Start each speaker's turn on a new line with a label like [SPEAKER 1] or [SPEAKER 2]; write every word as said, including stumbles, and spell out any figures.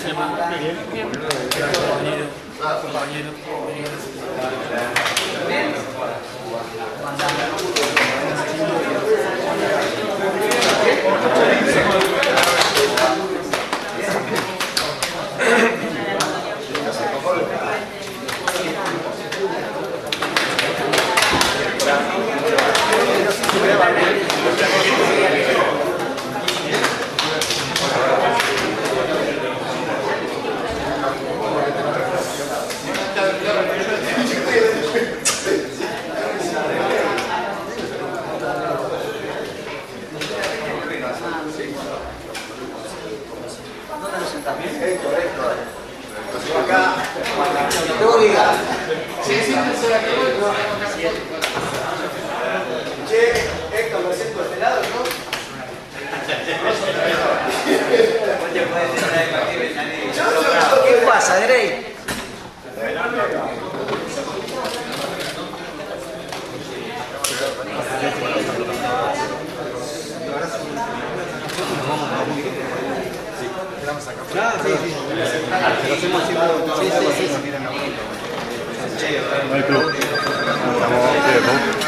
[SPEAKER 1] ¿Qué pasa, Grey?
[SPEAKER 2] Ah, sí, sí. Lo hacemos así. Sí, sí, sí.
[SPEAKER 3] No hay club. Estamos